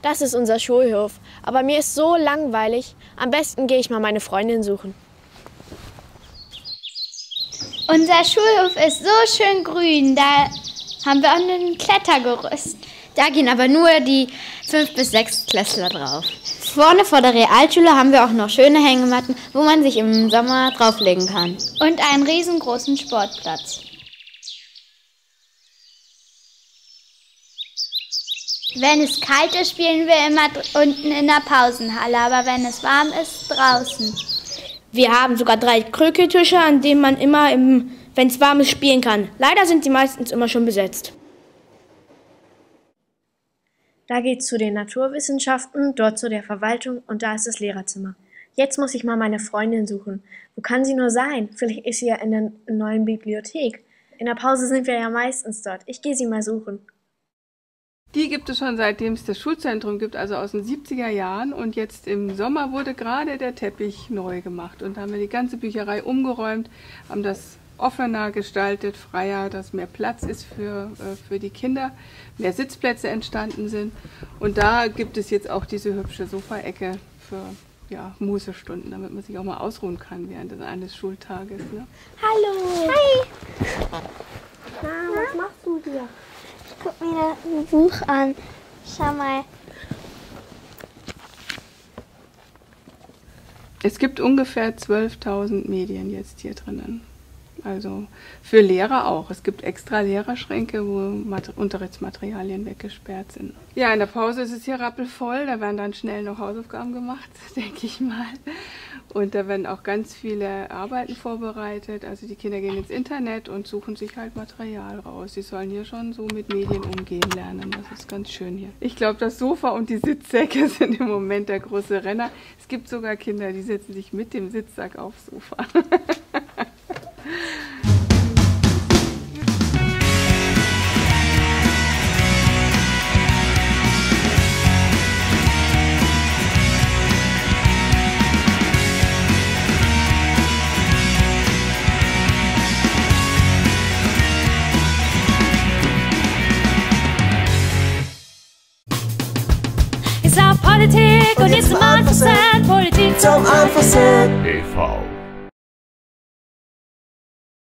Das ist unser Schulhof. Aber mir ist so langweilig. Am besten gehe ich mal meine Freundin suchen. Unser Schulhof ist so schön grün. Da haben wir auch ein Klettergerüst. Da gehen aber nur die 5- bis 6-Klässler drauf. Vorne vor der Realschule haben wir auch noch schöne Hängematten, wo man sich im Sommer drauflegen kann. Und einen riesengroßen Sportplatz. Wenn es kalt ist, spielen wir immer unten in der Pausenhalle, aber wenn es warm ist, draußen. Wir haben sogar 3 Krükeltische, an denen man immer, wenn es warm ist, spielen kann. Leider sind die meistens immer schon besetzt. Da geht's zu den Naturwissenschaften, dort zu der Verwaltung und da ist das Lehrerzimmer. Jetzt muss ich mal meine Freundin suchen. Wo kann sie nur sein? Vielleicht ist sie ja in der neuen Bibliothek. In der Pause sind wir ja meistens dort. Ich gehe sie mal suchen. Die gibt es schon seitdem es das Schulzentrum gibt, also aus den 70er Jahren. Und jetzt im Sommer wurde gerade der Teppich neu gemacht. Und da haben wir die ganze Bücherei umgeräumt, haben das offener gestaltet, freier, dass mehr Platz ist für die Kinder, mehr Sitzplätze entstanden sind. Und da gibt es jetzt auch diese hübsche Sofaecke für Mußestunden, damit man sich auch mal ausruhen kann während eines Schultages. Ne? Hallo! Hi! Na, was machst du hier? Ich guck mir ein Buch an. Schau mal. Es gibt ungefähr 12.000 Medien jetzt hier drinnen. Also für Lehrer auch. Es gibt extra Lehrerschränke, wo Unterrichtsmaterialien weggesperrt sind. Ja, in der Pause ist es hier rappelvoll. Da werden dann schnell noch Hausaufgaben gemacht, denke ich mal. Und da werden auch ganz viele Arbeiten vorbereitet. Also die Kinder gehen ins Internet und suchen sich halt Material raus. Sie sollen hier schon so mit Medien umgehen lernen. Das ist ganz schön hier. Ich glaube, das Sofa und die Sitzsäcke sind im Moment der große Renner. Es gibt sogar Kinder, die setzen sich mit dem Sitzsack aufs Sofa. Ist auch Politik und jetzt zum Anfassen. Politik zum Anfassen. e.V.